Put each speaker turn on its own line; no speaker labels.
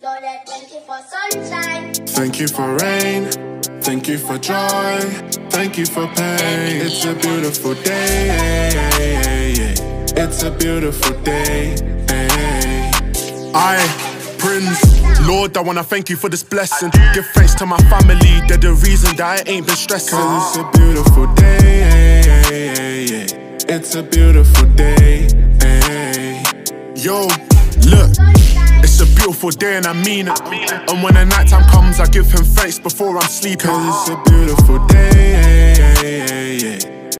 Lord, I thank you for sunshine.
Thank you for rain. Thank you for joy. Thank you for pain. It's a beautiful day. It's a beautiful day. Prince, Lord, I wanna thank you for this blessing. Give thanks to my family, they're the reason that I ain't been stressing. Cause it's a beautiful day. It's a beautiful day. Yo, look, it's a beautiful day and I mean it. And when the night time comes, I give him thanks before I'm sleeping. Cause it's a beautiful day.